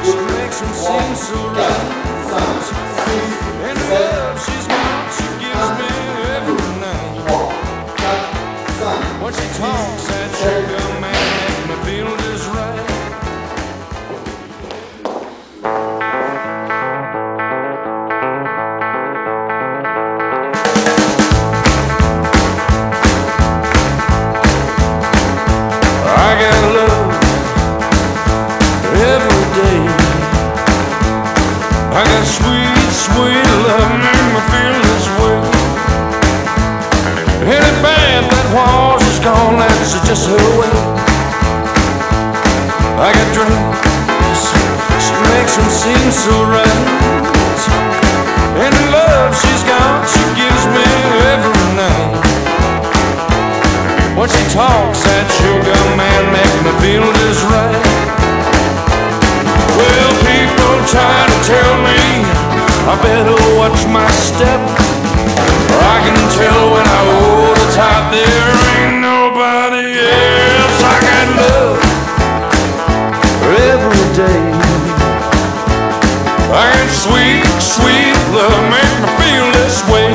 She makes him seem so right. And the love she's got, she gives me every night. When she talks, that sugar man makes me feel just right. I got love every day. I got sweet, sweet love, make me feel this way. Any bad that was is gone, that's just her way. I got dreams, she makes them seem so right. And the love she's got, she gives me every night. When she talks, that sugar man make me feel just right. Well, people try to tell me I better watch my step. I can tell when I hold her tight, there ain't nobody else. I got love every day. I got sweet, sweet love, make me feel this way.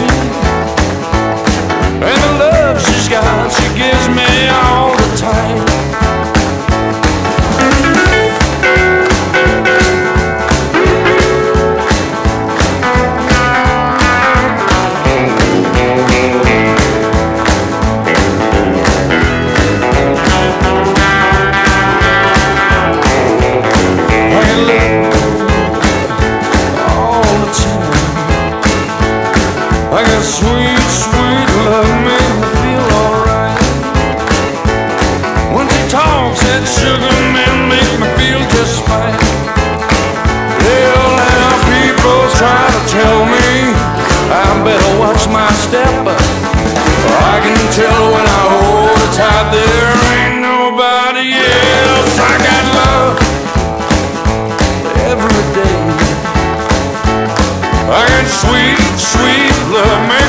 And the love she's got, she gives me all the time. I got sweet, sweet love, make me feel alright. When she talks, that sugar man make me feel just fine. Well, now people try to tell me I better watch my step. I can tell when I hold her tight, there ain't nobody else. I got love every day. I got sweet, sweet love, man.